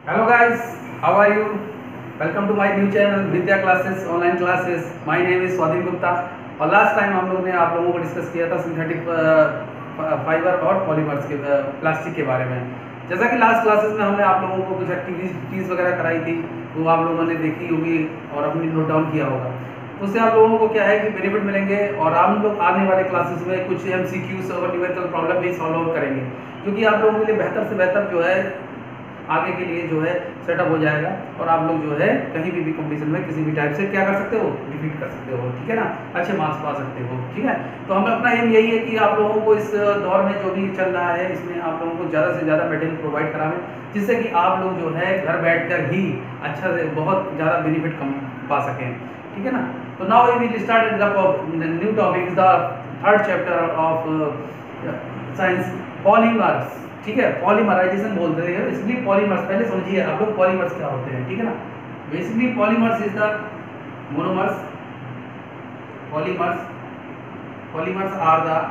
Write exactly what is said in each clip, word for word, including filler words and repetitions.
Hello guys, how are you? Welcome to my new channel Vidya classes online classes. My name is स्वाधीन गुप्ता. और last time हम लोग ने आप लोगों को डिस्कस किया था सिंथेटिक फाइबर और पॉलीमर्स के प्लास्टिक के बारे में. जैसा कि लास्ट क्लासेस में हमने आप लोगों को कुछ एक्टिविटीज़ वगैरह कराई थी, वो आप लोगों ने देखी होगी और अपनी नोट डाउन किया होगा. तो उससे आप लोगों को क्या है कि बेनिफिट मिलेंगे और हम लोग आने वाले क्लासेस में कुछ एम सी क्यूज और न्यूमेरिकल प्रॉब्लम भी सॉल्व आउट करेंगे, क्योंकि आप लोगों के लिए बेहतर से बेहतर जो है आगे के लिए जो है सेटअप हो जाएगा और आप लोग जो है कहीं भी भी कंपटीशन में किसी भी टाइप से क्या कर सकते हो, डिफीट कर सकते हो. ठीक है ना, अच्छे मार्क्स पा सकते हो. ठीक है, तो हमें अपना एम यही है कि आप लोगों को इस दौर में जो भी चल रहा है इसमें आप लोगों को ज़्यादा से ज़्यादा मटेरियल प्रोवाइड करावें, जिससे कि आप लोग जो है घर बैठकर ही अच्छा से बहुत ज़्यादा बेनिफिट कम पा सकें. ठीक है ना, तो now we will start the new topic, the third chapter of science, polymers. ठीक है, पॉलीमराइजेशन बोलते हैं इसलिए पॉलीमर्स. पहले समझिए आप लोग पॉलीमर्स क्या होते हैं. ठीक है ना, basically polymers is the monomers. Polymers polymers are the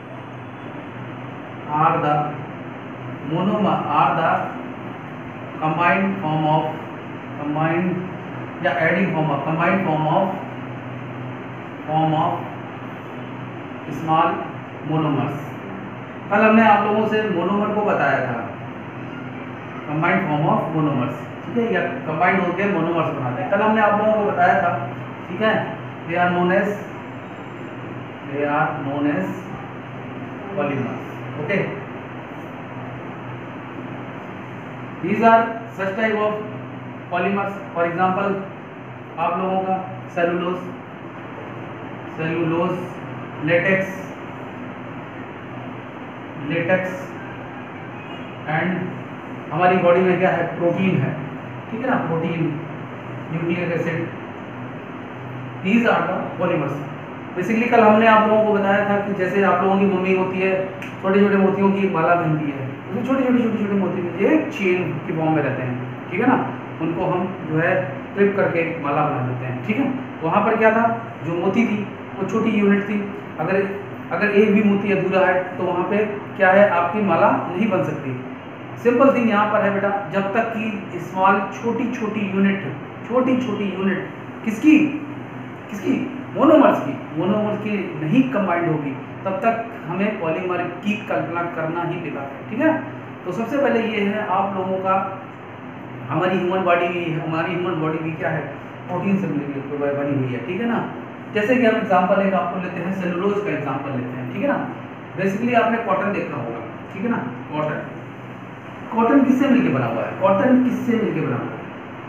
are the monomer are the combined form of combined या adding form of combined form of form of small monomers. कल हमने आप लोगों से मोनोमर को बताया था, कंबाइंड फॉर्म ऑफ मोनोमर्स. ठीक है, या कंबाइंड होकर मोनोमर्स बनाते हैं. कल हमने आप लोगों को बताया था. ठीक है, they are known as they are known as polymers. Okay, these are such type of polymers. For example आप लोगों का cellulose cellulose latex latex and हमारी बॉडी में क्या है, प्रोटीन है. ठीक है ना, protein, nucleic acid, these are the polymers. Basically कल हमने आप लोगों को बताया था कि जैसे आप लोगों की मम्मी होती है, छोटे छोटे मोतियों की माला पहनती है, उसमें छोटे छोटे छोटे छोटे मोती एक चेन की फॉर्म में रहते हैं. ठीक है ना, उनको हम जो है क्लिप करके माला बना देते हैं. ठीक है, वहाँ पर क्या था, जो मोती थी वो छोटी यूनिट थी. अगर अगर एक भी मोती अधूरा है तो वहाँ पे क्या है, आपकी माला नहीं बन सकती. सिंपल थिंग यहाँ पर है बेटा, जब तक कि स्मॉल छोटी छोटी यूनिट छोटी छोटी यूनिट किसकी किसकी मोनोमर्स की मोनोमर्स की नहीं कंबाइंड होगी, तब तक हमें पॉलीमर की कल्पना करना ही बेकार है. ठीक है, तो सबसे पहले ये है आप लोगों का, हमारी ह्यूमन बॉडी हमारी ह्यूमन बॉडी भी क्या है, प्रोटीन से बनी हुई है. ठीक है ना, जैसे कि हम एग्जांपल एक आपको लेते हैं, सेलुलोज का एग्जांपल लेते हैं. ठीक है ना, बेसिकली आपने कॉटन देखा होगा. ठीक है ना, कॉटन कॉटन किससे मिलके बना हुआ है, कॉटन किससे मिलके बना हुआ है,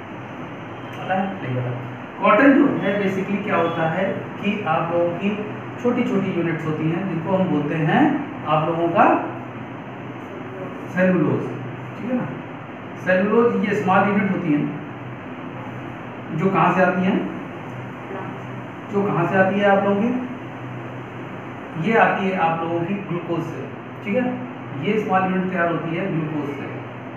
पता है नहीं पता. कॉटन जो है बेसिकली क्या होता है कि आप लोगों की छोटी छोटी यूनिट्स होती हैं, जिनको हम बोलते हैं आप लोगों का सेलुलोज. ठीक है ना, सेलुलोज ये स्मॉल यूनिट होती हैं जो कहाँ से आती हैं, जो कहाँ से आती है आप लोगों की, ये आती है आप लोगों की ग्लूकोज से. ठीक है, ये स्मॉल यूनिट तैयार होती है ग्लूकोज से.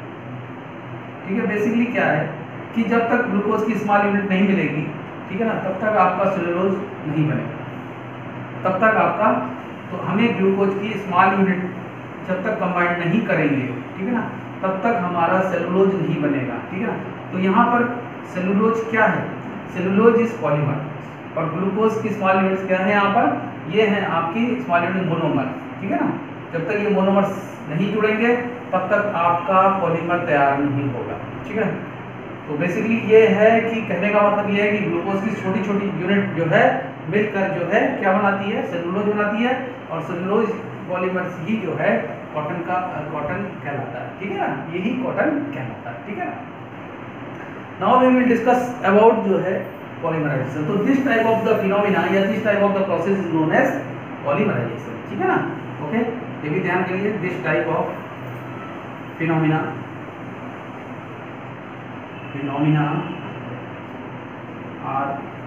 ठीक है, बेसिकली क्या है कि जब तक ग्लूकोज की स्मॉल यूनिट नहीं मिलेगी, ठीक है ना, तब तक आपका सेलुलोज नहीं बनेगा, तब तक आपका, तो हमें ग्लूकोज की स्मॉल यूनिट जब तक कंबाइंड नहीं करेंगे, ठीक है ना, तब तक हमारा सेलुलोज नहीं बनेगा. ठीक है ना, तो यहाँ पर सेलुलोज क्या है, सेलुलोज इज पॉलीमर और ग्लूकोज की स्मॉल यूनिट्स क्या है यहाँ पर, ये हैं आपकी स्मॉल यूनिट मोनोमर. ठीक है ना, जब तक ये मोनोमर्स नहीं जुड़ेंगे तब तक आपका पॉलीमर तैयार नहीं होगा. ठीक है, तो बेसिकली ये है कि कहने का मतलब ये है कि ग्लूकोज की छोटी छोटी यूनिट जो है मिलकर जो है क्या बनाती है, सेलुलोज बनाती है, और सेलुलोज पॉलीमर्स ही जो है कॉटन का कॉटन कहलाता है. ठीक है ना, यही कॉटन कहलाता है. ठीक है ना, now we will discuss about जो है पॉलीमराइजेशन. तो this type of the phenomena या this type of the process is known as polymerisation. ठीक है ना, ओके, ये भी ध्यान करिए, this type of phenomena phenomena are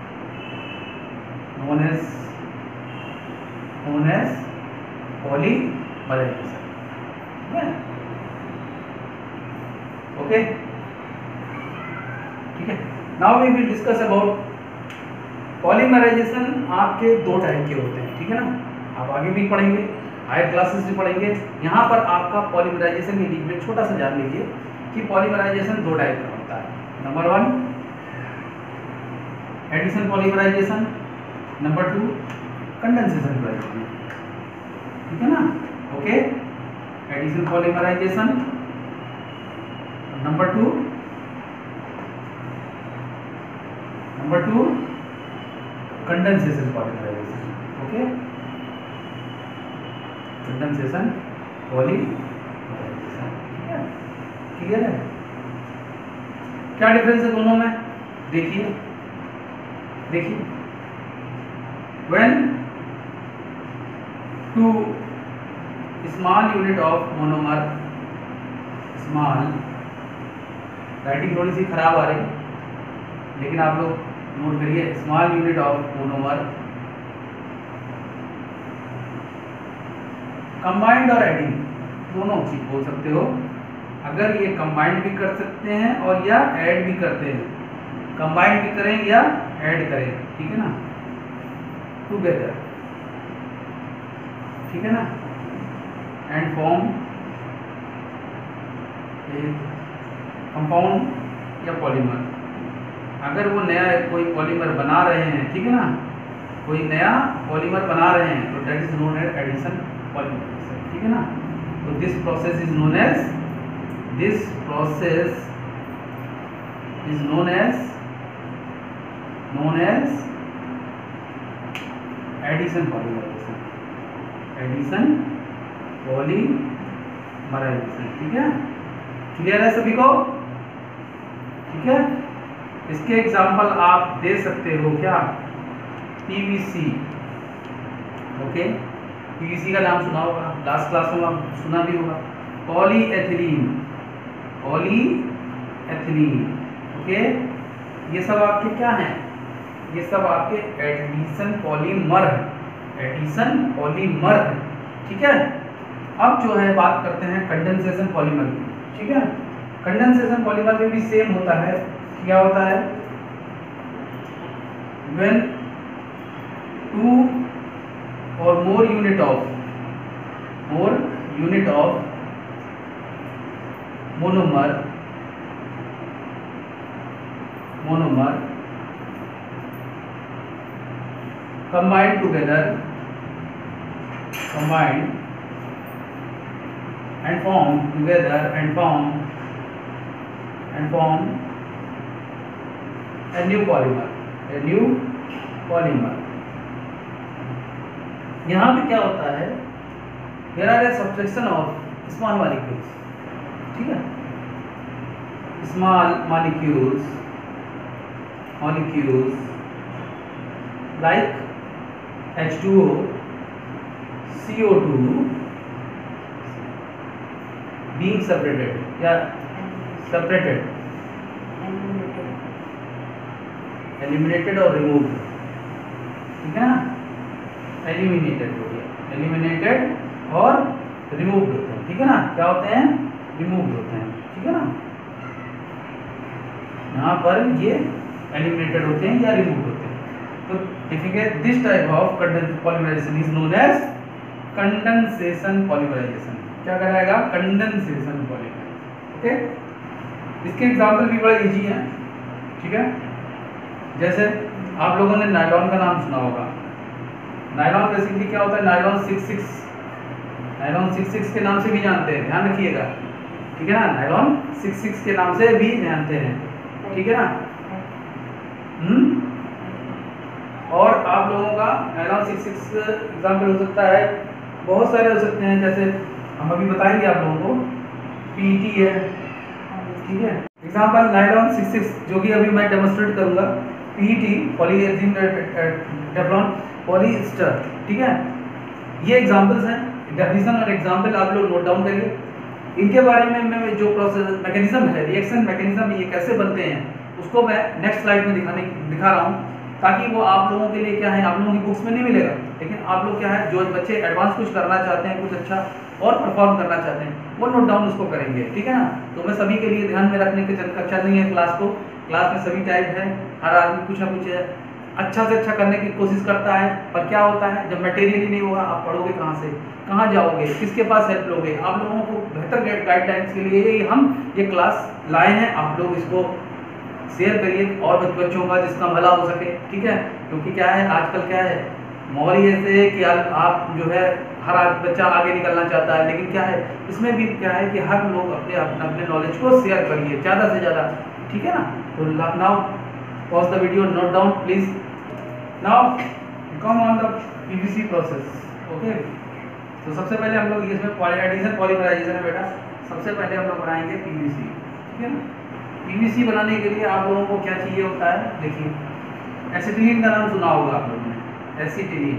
known as known as polymerisation. Okay, ठीक है, now we will discuss about polymerisation. आपके दो टाइप के होते हैं. ठीक है ना, आप आगे भी पढ़ेंगे, हायर क्लासेस भी पढ़ेंगे. यहाँ पर आपका पॉलीमराइजेशन के बीच में छोटा सा जान लीजिए कि पॉलीमराइजेशन दो टाइप का होता है। Number one addition polymerisation, number two condensation polymerisation, ठीक है ना। Okay, addition polymerisation, number two number two condensation polymerisation. Okay, condensation polymerisation, ठीक है, क्लियर है। क्या डिफरेंस है दोनों में, देखिए देखिए when two small unit of monomer, small, writing थोड़ी सी खराब आ रही लेकिन आप लोग नोट करिए, small unit of monomer combined और एडिंग दोनों चीज बोल सकते हो। अगर ये कंबाइंड भी कर सकते हैं और या ऐड भी करते हैं, कंबाइंड भी करें या ऐड करें, ठीक है ना, टुगेदर, ठीक है ना, एंड फॉर्म कंपाउंड या पॉलीमर। अगर वो नया कोई पॉलीमर बना रहे हैं, ठीक है ना, कोई नया पॉलीमर बना रहे हैं तो that is known as addition polymerisation, ठीक है ना। तो this process is known as this process is known as known as addition polymerisation, addition polymerisation, ठीक है, क्लियर है सभी को, ठीक है। इसके एग्जाम्पल आप दे सकते हो क्या, पीवीसी, ओके, पीवीसी का नाम सुना होगा, लास्ट क्लास में आप सुना भी होगा, पॉलीएथिलीन, पॉलीएथिलीन, ओके, ये सब आपके क्या हैं, ये सब आपके एडिशन पॉलीमर है, एडिशन पॉलीमर है, ठीक है। अब जो है बात करते हैं कंडेंसेशन पॉलीमर की, ठीक है। कंडेंसेशन पॉलीमर में भी सेम होता है, क्या होता है, when two or more unit of more unit of monomer monomer combine together combine and form together and form and form a new polymer, a new polymer। यहाँ पे क्या होता है, there are a subtraction of small molecules, ठीक है, small molecules molecules like H two O, C O two being separated या separated, eliminated और remove, ठीक है ना, एलिमिनेटेड हो गया, एलिमिनेटेड और रिमूव होते हैं, ठीक है ना, क्या होते हैं, रिमूव होते हैं, ठीक है ना। यहाँ पर ये एलिमिनेटेड होते हैं या रिमूव होते हैं। तो देखिए this type of condensation polymerisation is known as condensation polymerisation. क्या कहलाएगा, कंडेंसेशन पॉलीमराइजेशन, ओके। इसके एग्जाम्पल भी बड़ा इजी है, ठीक है। जैसे आप लोगों ने नायलॉन का नाम सुना होगा, नायलॉन बेसिकली क्या होता है, nylon six six, nylon six six के नाम से भी जानते हैं, ध्यान रखिएगा, ठीक है ना, नायलॉन सिक्स सिक्स के नाम से भी जानते हैं, ठीक है ना। हम्म और आप लोगों का नायलॉन सिक्स सिक्स एग्जाम्पल हो सकता है, बहुत सारे हो सकते हैं, जैसे हम अभी बताएंगे आप लोगों को, पीईटी है, ठीक है। एग्जाम्पल नायलॉन सिक्स सिक्स जो कि अभी मैं डेमोन्स्ट्रेट करूंगा, पीईटी पॉलीएथिलीन टेफ्लॉन पॉलीएस्टर, ठीक है। ये एग्जांपल्स हैं, डेफिनेशन और एग्जांपल आप लोग नोट डाउन करिए। इनके बारे में मैं जो प्रोसेस मैकेनिज्म है, रिएक्शन मैकेनिज्म ये कैसे बनते हैं, उसको मैं नेक्स्ट स्लाइड में दिखाने दिखा रहा हूँ, ताकि वो आप लोगों के लिए क्या है, आप लोगों की बुक्स में नहीं मिलेगा, लेकिन आप लोग क्या है, जो बच्चे एडवांस कुछ करना चाहते हैं, कुछ अच्छा और परफॉर्म करना चाहते हैं, वो नोट डाउन उसको करेंगे, ठीक है ना। तो मैं सभी के लिए ध्यान में रखने की कक्षा नहीं है क्लास को, क्लास में सभी टाइप है, हर आदमी कुछ ना कुछ अच्छा से अच्छा करने की कोशिश करता है, पर क्या होता है जब मटेरियल ही नहीं होगा आप पढ़ोगे कहाँ से, कहाँ जाओगे, किसके पास हेल्प लोगे। आप लोगों को बेहतर गाइडलाइंस के लिए हम ये क्लास लाए हैं, आप लोग इसको शेयर करिए और बच्चों का जिसका भला हो सके, ठीक है। क्योंकि क्या है आजकल क्या है माहौल ही ऐसे है कि आप जो है हर बच्चा आगे निकलना चाहता है, लेकिन क्या है इसमें भी क्या है कि हर लोग अपने अपने अपने नॉलेज को शेयर करिए ज़्यादा से ज़्यादा, ठीक है ना। तो now pause the video, note down please. Now come on the PVC process, okay. तो सबसे पहले हम लोग इसमें पॉलीएडिशन पॉलीमराइजेशन है बेटा, सबसे पहले हम लोग बनाएंगे पीवीसी, ठीक है ना। पीवीसी बनाने के लिए आप लोगों को क्या चाहिए होता है, देखिए एसिटिलीन का नाम सुना होगा आप लोगों ने, एसिटिलीन।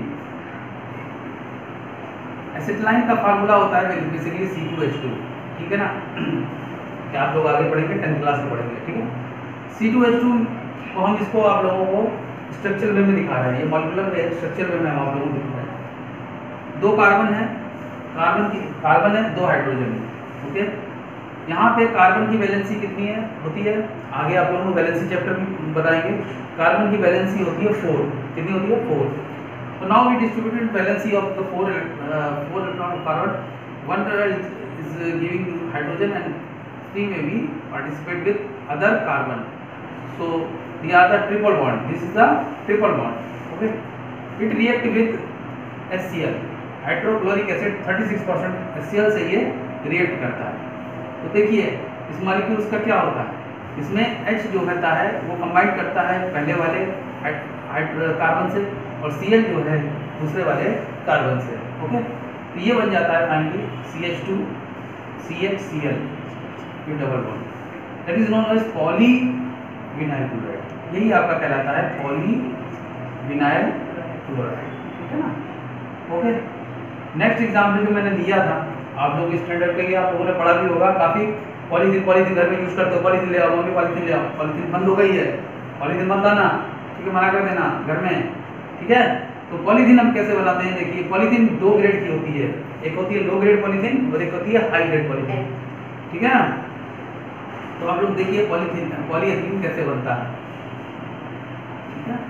एसिटिलाइन का फार्मूला होता है basically C two H two, ठीक है ना। क्या आप लोग आगे पढ़ेंगे, टेंथ क्लास में पढ़ेंगे, ठीक है। सी टू एच टू को हम इसको आप लोगों को स्ट्रक्चर वे में दिखा रहे हैं, ये मॉलिक्यूलर वे स्ट्रक्चर वे में हम आप लोगों को दिखा रहे हैं। दो कार्बन है, कार्बन की कार्बन है, दो हाइड्रोजन है, ओके। यहाँ पे कार्बन की वैलेंसी कितनी है होती है, आगे आप लोगों को वैलेंसी चैप्टर में बताएंगे। कार्बन की वैलेंसी होती है फोर, कितनी होती है four. So now we distributed valency of the four uh, four electron of carbon. One is, is uh, giving hydrogen and three may be participate with other carbon. So they are the triple bond. This is the triple bond. Okay. It react with H C l. Hydrochloric acid thirty-six percent H C l से ये react करता है। तो देखिए इस molecules का क्या होता है, इसमें H जो होता है वो कंबाइन करता है पहले वाले कार्बन से और Cl जो है दूसरे वाले कार्बन से, ओके। तो ये बन जाता है finally C H two C H C l ये double bond, that is known as polyvinyl chloride. यही आपका कहलाता है पॉलीविनाइल क्लोराइड, ठीक है ना, ओके। नेक्स्ट एग्जाम्पल जो मैंने लिया था आप लोग स्टैंडर्ड पे आप लोगों ने पढ़ा भी होगा, काफ़ी पॉलीथीन पॉलीथीन घर में यूज करते हो, पॉलीथीन ले आओ, मम्मी पॉलीथीन ले आओ, पॉलीथीन बंद हो गई है, पॉलीथीन मत लाना, ठीक है, मना कर देना घर में, ठीक है। तो पॉलीथीन हम कैसे बनाते हैं, देखिए पॉलीथीन दो ग्रेड की होती है, एक होती है लो ग्रेड पॉलीथीन और एक होती है हाई ग्रेड पॉलीथीन, ठीक है ना। तो आप लोग देखिए पॉलीथीन पॉलीएथिलीन कैसे बनता है, ठीक है।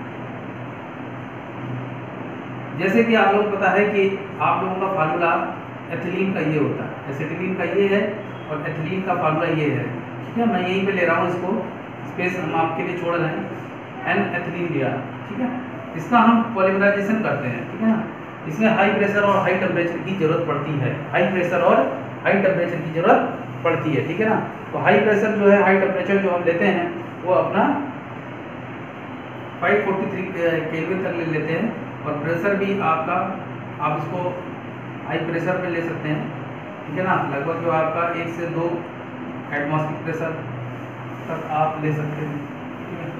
जैसे कि आप लोगों को पता है कि आप लोगों का फार्मूला एथिलीन का ये होता है, एसिटिलीन का ये है और एथिलीन का फार्मूला ये है, ठीक है। मैं यहीं पे ले रहा हूँ इसको, स्पेस हम आपके लिए छोड़ रहे हैं, एन एथिलीन लिया, ठीक है। इसका हम पॉलीमराइजेशन करते हैं, ठीक है ना। इसमें हाई प्रेशर और हाई टेम्परेचर की जरूरत पड़ती है, हाई प्रेशर और हाई टेम्परेचर की जरूरत पड़ती है, ठीक है ना। तो हाई प्रेशर जो है, हाई टेम्परेचर जो हम लेते हैं वो अपना फाइव फोर्टी थ्री केल्विन तक ले लेते हैं, और प्रेशर भी आपका आप इसको हाई प्रेशर पे ले सकते हैं, ठीक है ना। लगभग जो आपका एक से दो एटमॉस्फेरिक प्रेशर तक आप ले सकते हैं, ठीक है।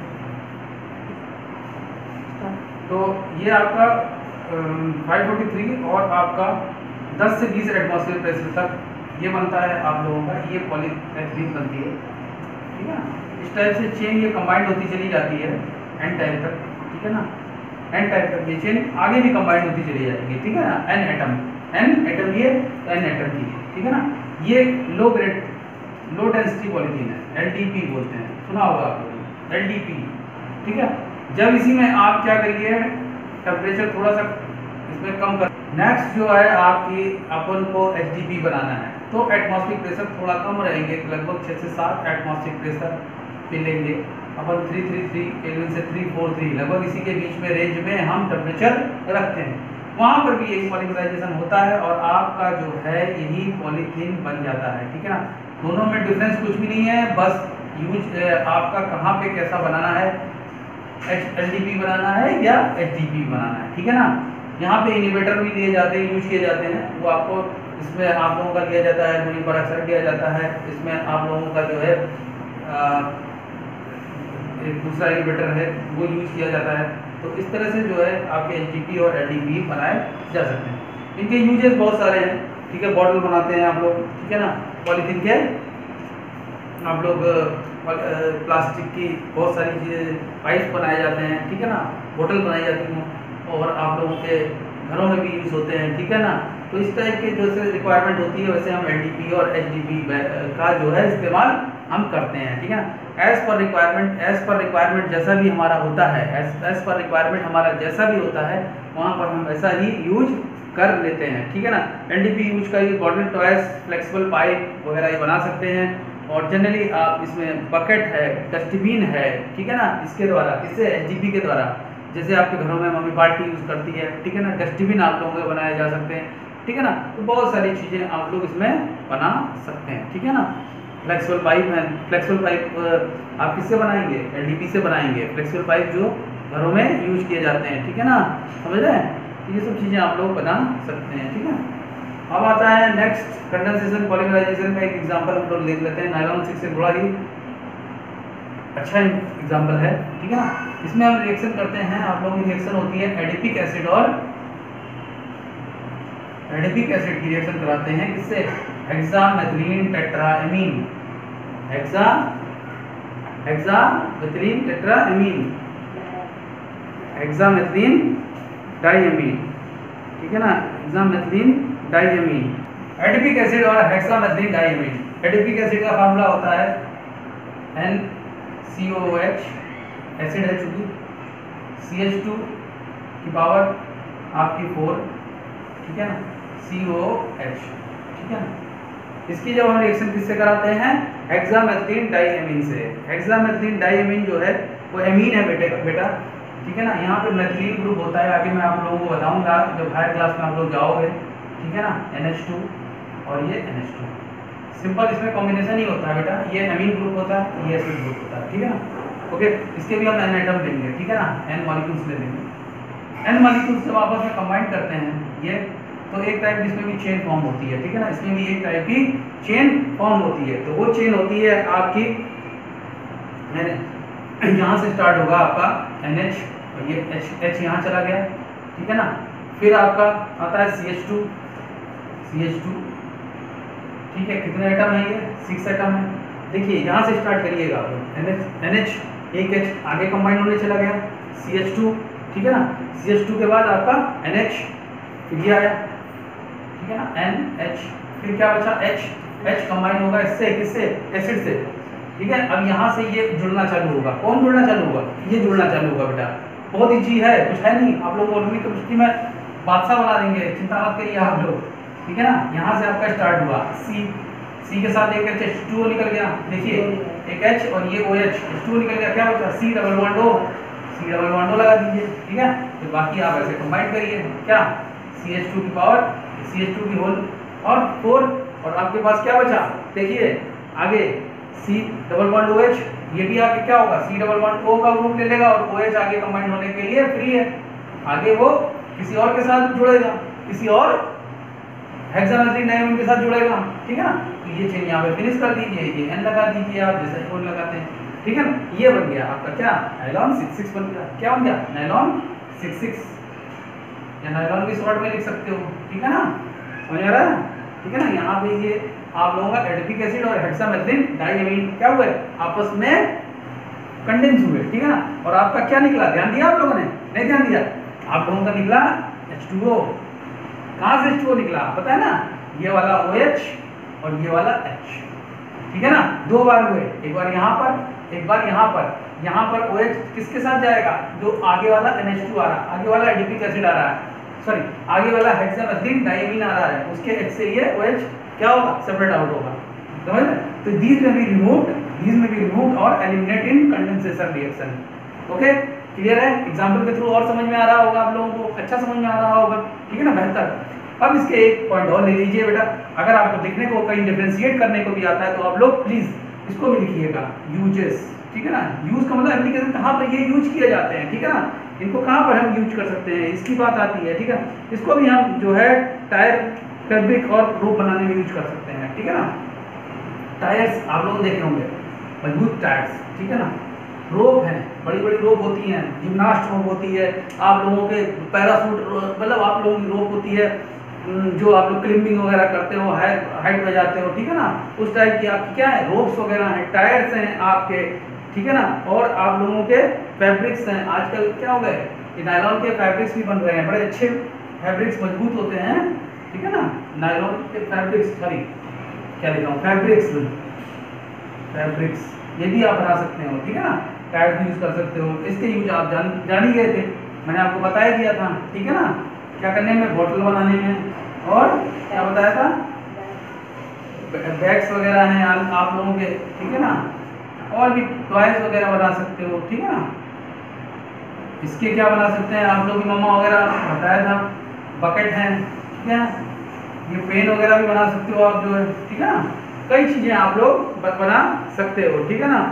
तो ये आपका फाइव फोर्टी थ्री और आपका दस से बीस एटमॉस्फेरिक प्रेशर तक ये बनता है आप लोगों का, ये पॉलीएथिलीन बनती है, ठीक है ना। इस टाइप से चेन ये कंबाइंड होती चली जाती है एन टाइप तक, ठीक है ना। एन टाइप तक ये चेन आगे भी कंबाइंड होती चली जाएगी, ठीक है ना। एन एटम एन एटम ये एन एटम की, ठीक है ना। ये low grade low density polythene है, एल डी पी बोलते हैं, सुना होगा आप लोगों ने एल डी पी, ठीक है। जब इसी में आप क्या करिए टेम्परेचर थोड़ा सा इसमें कम कर, नेक्स्ट जो है आपकी अपन को एच डी पी बनाना है, तो एटमॉस्फेरिक प्रेशर थोड़ा कम रहेंगे, लगभग छः से सात एटमॉस्फेरिक प्रेशर पे लेंगे अपन, थ्री थ्री थ्री केल्विन से थ्री फोर थ्री लगभग इसी के बीच में रेंज में हम टेम्परेचर रखते हैं। वहाँ पर भी यही पॉलीमराइजेशन होता है और आपका जो है यही पॉलीथीन बन जाता है, ठीक है ना। दोनों में डिफरेंस कुछ भी नहीं है, बस यूज आपका कहाँ पे कैसा बनाना है, एल डी पी बनाना है या एच डी पी बनाना है, ठीक है ना। यहाँ पे इनिवेटर भी दिए जाते हैं, यूज किए जाते हैं, वो आपको इसमें आप लोगों का लिया जाता है, अमोनियम पेरोक्साइड दिया जाता है, इसमें आप लोगों का जो है आ, एक दूसरा इन्वर्टर है वो यूज किया जाता है। तो इस तरह से जो है आपके एच डी पी और एल डी पी बनाए जा सकते हैं। इनके यूजेस बहुत सारे हैं, ठीक है। बॉटल बनाते हैं आप लोग, ठीक है ना, पॉलीथीन के आप लोग प्लास्टिक की बहुत सारी चीज़ें पाइप बनाए जाते हैं, ठीक है ना, बोतल बनाई जाती हैं और आप लोगों के घरों में भी यूज़ होते हैं, ठीक है ना। तो इस टाइप के जैसे रिक्वायरमेंट होती है वैसे हम एल डी पी और एच डी पी का जो है इस्तेमाल हम करते हैं, ठीक है ना। As per requirement, as per requirement जैसा भी हमारा होता है, एज एज पर रिक्वायरमेंट हमारा जैसा भी होता है वहाँ पर हम वैसा ही यूज कर लेते हैं, ठीक है ना। एलडीपी यूज का ये बॉटल टॉयस, फ्लेक्सिबल पाइप वगैरह ये बना सकते हैं। और जनरली आप इसमें बकेट है, डस्टबिन है, ठीक है ना, इसके द्वारा, इससे एचडीपी के द्वारा, जैसे आपके घरों में मम्मी बाल्टी यूज़ करती है, ठीक है ना, डस्टबिन आप लोगों के बनाए जा सकते हैं, ठीक है ना। तो बहुत सारी चीज़ें आप लोग इसमें बना सकते हैं, ठीक है ना। फ्लेक्सिबल पाइप है, फ्लेक्सिबल पाइप आप किससे बनाएंगे, एलडीपी से बनाएंगे, फ्लेक्सिबल पाइप जो घरों में यूज किए जाते हैं, ठीक है ना, समझ रहे हैं। ये सब चीज़ें आप लोग बना सकते हैं, ठीक है। अब आता है नेक्स्ट कंडेंसेशन पॉलीमराइजेशन का एक एग्जांपल हम लोग देख लेते हैं। नायलॉन सिक्स से बड़ा ही अच्छा एग्जांपल है, ठीक है ना। इसमें हम रिएक्शन करते हैं, आप लोगों की रिएक्शन होती है एडिपिक एसिड और एडिपिक एसिड की रिएक्शन कराते हैं, किससे, hexamethylene tetramine, hexa hexamethylene tetramine, hexamethylene diamine, ठीक है ना, हेक्सामेथिलीन डाइएमीन। एडिपिक एसिड और हेक्सामेथिलीन डाइएमीन, एडिपिक एसिड का फार्मूला होता है N C O H, acid है चूंकि, सी एच टू की पावर आपकी फोर, ठीक है ना, सी ओ एच, ठीक है ना। इसकी जब हम रिएक्शन किससे कराते हैं, हेक्सामेथिलीन डाइएमीन से। हेक्सामेथिलीन डाइएमीन जो है वो एमीन है बेटे बेटा, ठीक है ना। यहाँ पे मेथिलीन ग्रुप होता है, आगे मैं आप लोगों को बताऊंगा जब हायर क्लास में आप लोग जाओगे, ठीक है ना। एन एच टू और ये एन एच टू, सिंपल इसमें कॉम्बिनेशन ही होता है बेटा, ये एमीन ग्रुप होता है, ये एसिड ग्रुप होता है, ठीक है ना। ओके, इसके भी हम एन एटम लेंगे, ठीक है ना, एन मॉलिक्यूल्स ले लेंगे। एन मॉलिक्यूल्स जब आपस में कंबाइन करते हैं ये, तो एक टाइप जिसमें भी चेन फॉर्म होती है, ठीक है ना, इसमें भी एक टाइप की चेन फॉर्म होती है। तो वो चेन होती है आपकी, यहाँ से स्टार्ट होगा आपका एन एच, और ये एच एच यहाँ चला गया, ठीक है ना। फिर आपका आता है C H two, C H two, ठीक है, कितने एटम है ये, सिक्स एटम है। देखिए यहाँ से स्टार्ट करिएगा, एन एच एन एच एक एच आगे कंबाइन होने चला गया, सी एच टू, ठीक है ना। सी एच टू के बाद आपका एन एच, फिर ये आया, ठीक है ना, एन एच, फिर क्या बचा, एच, एच कंबाइन होगा इससे, किससे, एसिड से, ठीक है। अब यहाँ से ये जुड़ना चालू होगा, कौन जुड़ना चालू होगा, ये जुड़ना चालू होगा बेटा, बहुत इजी है, कुछ है नहीं, आप लोग ऑर्गेनिक केमिस्ट्री में बादशाह बना देंगे, चिंता मत करिए आप लोग, ठीक है ना। यहाँ से आपका स्टार्ट हुआ, सी, सी के साथ एक एच, एच टू ओ निकल गया, देखिए एक एच और ये ओ एच, एच टू निकल गया, क्या बचा, C double bond O, C double bond O लगा दीजिए, ठीक है। तो बाकी आप ऐसे कंबाइन करिए, क्या, सी एच टू की पावर, सी एच टू की होल और फोर, और आपके पास क्या बचा, देखिए आगे C double bond O H, ये भी आगे क्या होगा, सी डबल बॉन्ड ओ का ग्रुप ले लेगा, और ओ एच आगे कंबाइन होने के लिए फ्री है, आगे वो किसी और के साथ जुड़ेगा, किसी और हेक्सामेथिलीन डाइएमीन के साथ जुड़ेगा, ठीक है ना। तो ये चेन यहाँ पे फिनिश कर दीजिए, ये एन लगा दीजिए आप, जैसे फोर लगाते हैं, ठीक है ना। ये बन गया आपका क्या, नायलॉन सिक्स सिक्स बन गया, क्या बन गया, नायलॉन सिक्स सिक्स, या नायलॉन भी शॉर्ट में लिख सकते हो, ठीक है ना, समझ आ रहा है, ठीक है ना। यहाँ पे ये आप लोगों का एडिपिक एसिड और हेक्सामेथिलीन डाइएमीन क्या हुए, आपस में कंडेंस हुए, ठीक है ना। और आपका क्या निकला, ध्यान दिया आप लोगों ने, नहीं ध्यान दिया, आप लोगों का निकला एच टू ओ, कहाँ से एच टू ओ निकला पता है ना, ये वाला ओ एच और ये वाला H, ठीक है ना, दो बार हुए, एक बार यहाँ पर, एक बार यहाँ पर। यहाँ पर OH किसके साथ जाएगा, जो आगे वाला एन एच टू आ रहा है, आगे वाला एडिपिक एसिड आ रहा है, सॉरी आगे वाला हेक्सामेथिलीन डाइएमीन आ रहा है, उसके H से ये OH क्या होगा, सेपरेट आउट होगा, समझ रहे। तो these may be removed, these may be removed और eliminate in condensation reaction, okay clear है। एग्जाम्पल के थ्रू और समझ में आ रहा होगा आप लोगों को, अच्छा समझ में आ रहा होगा, ठीक है ना, बेहतर। अब इसके एक पॉइंट और ले लीजिए बेटा, अगर आपको लिखने को कहीं डिफरेंशिएट करने को भी आता है तो आप लोग प्लीज इसको भी लिखिएगा, यूजेस, ठीक है ना। यूज का मतलब एप्लीकेशन कहाँ पर ये यूज किए जाते हैं, ठीक है ना, इनको कहाँ पर हम यूज कर सकते हैं, इसकी बात आती है, ठीक है। इसको भी हम जो है टायर, फैब्रिक और रोप बनाने में यूज कर सकते हैं, ठीक है ना। टायर्स आप लोग देखे होंगे, मजबूत टायर्स, ठीक है ना। रोप है, बड़ी बड़ी रोप होती हैं, जिम्नास्ट रोप होती है, आप लोगों के पैरासूट मतलब आप लोगों की रोप होती है जो आप लोग क्लिम्बिंग वगैरह करते हो, हाइट हाइट में जाते हो, ठीक है ना, उस टाइप की आपकी क्या है, रोप्स वगैरह हैं, टायर्स हैं आपके, ठीक है ना। और आप लोगों के फैब्रिक्स हैं, आजकल क्या हो गए, नायलॉन के फैब्रिक्स भी बन रहे हैं, बड़े अच्छे फैब्रिक्स, मजबूत होते हैं, ठीक है ना। नायलॉन के फैब्रिक्स, सॉरी क्या लिख रहा हूँ, फैब्रिक्स, फैब्रिक्स, ये भी आप बना सकते हो, ठीक है ना। पैड भी यूज कर सकते हो, इसके यूज आप जान जान ही गए थे, मैंने आपको बताया दिया था, ठीक है ना। क्या करने में, बोतल बनाने में, और क्या बताया था, बैग्स वगैरह हैं आप लोगों के, ठीक है ना। और भी टॉयज वगैरह बना सकते हो, ठीक है ना। इसके क्या बना सकते हैं आप लोग की मम्मा वगैरह बताया था, बकेट है, ठीक है। ये पेन वगैरह भी बना सकते हो आप जो है, ठीक है ना। कई चीजें आप लोग बना सकते हो, ठीक है ना।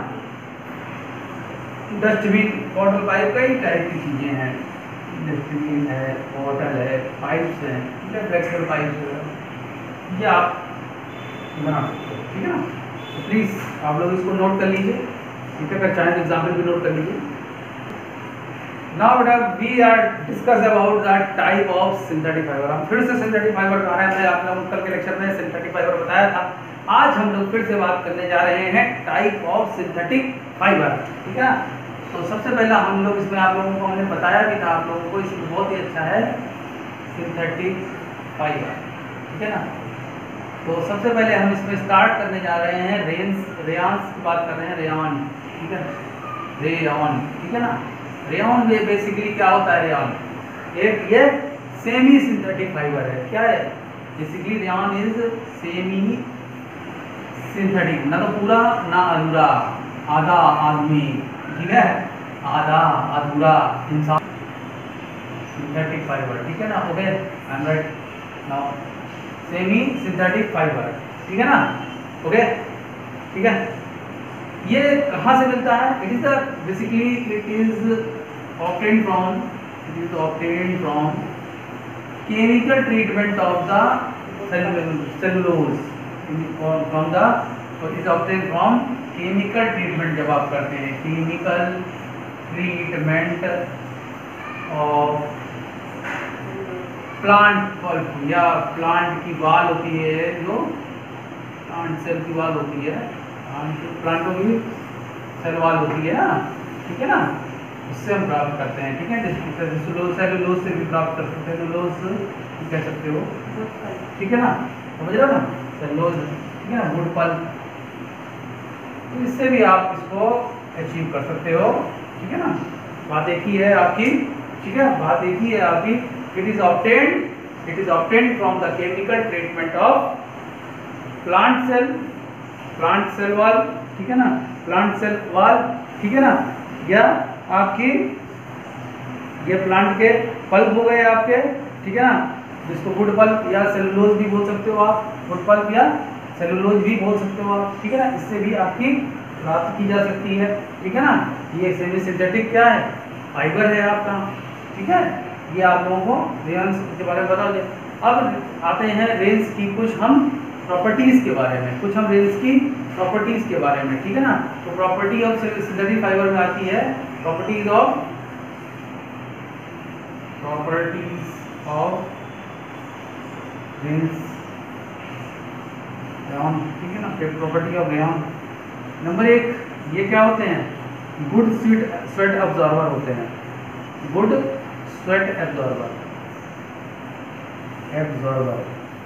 डस्टबिन, बॉटल, पाइप, कई टाइप की चीजें हैं। डस्टबिन है, बॉटल है, पाइप्स हैं, ठीक है, फ्लेक्सिबल पाइप्स है, ये आप बना सकते हो, ठीक है ना। तो प्लीज आप लोग इसको नोट कर लीजिए, ठीक है, अगर चाहें एग्जाम्पल भी नोट कर लीजिए। नाउ बेटा we are discuss about the type of synthetic fibre. हम फिर से सिंथेटिक फाइबर का रहे हैं, आप लोगों को कल के लेक्चर में सिंथेटिक फाइबर बताया था। आज हम लोग फिर से बात करने जा रहे हैं टाइप ऑफ सिंथेटिक फाइबर, ठीक है। तो सबसे पहला हम लोग इसमें आप लोगों को हमने बताया भी था, आप लोगों को इसमें बहुत ही अच्छा है सिंथेटिक फाइबर, ठीक है ना। तो सबसे पहले हम इसमें स्टार्ट करने जा रहे हैं रेंस रेयॉन्स की बात कर रहे हैं, रेयॉन, ठीक है, रेयॉन, ठीक है ना। रेयॉन में बेसिकली क्या होता है, रेयॉन एक ये सेमी सिंथेटिक फाइबर है। क्या है, basically rayon is semi synthetic, ना तो पूरा ना अधूरा, आधा आदमी, ठीक है, आधा अधूरा इंसान, सिंथेटिक फाइबर, ठीक है ना। Okay, I am right now, semi synthetic fibre, ठीक है ना। ओके, ठीक है। ये कहाँ से मिलता है, it is basically it is obtained from it is obtained from chemical treatment of the cellulose, from the it is obtained from chemical treatment, जब आप करते हैं chemical treatment of plant pulp, या प्लांट की बाल होती है, जो प्लांट सेल की बाल होती है, प्लांटों की सेल वाल होती है ना, ठीक है ना, उससे हम प्राप्त करते हैं, ठीक है। सेलुलोज से भी प्राप्त कर सकते हैं, सेलुलोज कह सकते हो, ठीक है ना, समझ रहे हो ना, सेलुलोज, ठीक है ना, वुड पल्प, तो इससे भी आप इसको अचीव कर सकते हो, ठीक है ना। बात एक ही है आपकी, ठीक है, बात एक ही है आपकी। It is obtained it is obtained from the chemical treatment of plant cell, plant cell wall, ठीक है ना, प्लांट सेल वाल, ठीक है ना, या आपकी ये प्लांट के पल्प हो गए आपके, ठीक है ना, जिसको वुड पल्प या सेलुलोज भी बोल सकते हो आप, वुड पल्प या सेलुलोज भी बोल सकते हो आप, ठीक है ना। इससे भी आपकी प्राप्त की जा सकती है, ठीक है ना। ये सेमी सिंथेटिक क्या है, फाइबर है आपका, ठीक है। ये आप लोगों को रेयॉन्स के बारे में बताओ। अब आते हैं रेंज की कुछ हम प्रॉपर्टीज के बारे में, कुछ हम रेंज की प्रॉपर्टीज के बारे में, ठीक है ना। तो प्रॉपर्टी ऑफ सिंथेटिक फाइबर में आती है properties of properties of range rayon, ठीक है ना, प्रॉपर्टी ऑफ रेयॉन। नंबर एक, ये क्या होते हैं, गुड स्वेट स्वेट अब्जॉर्बर होते हैं, good sweat absorber absorber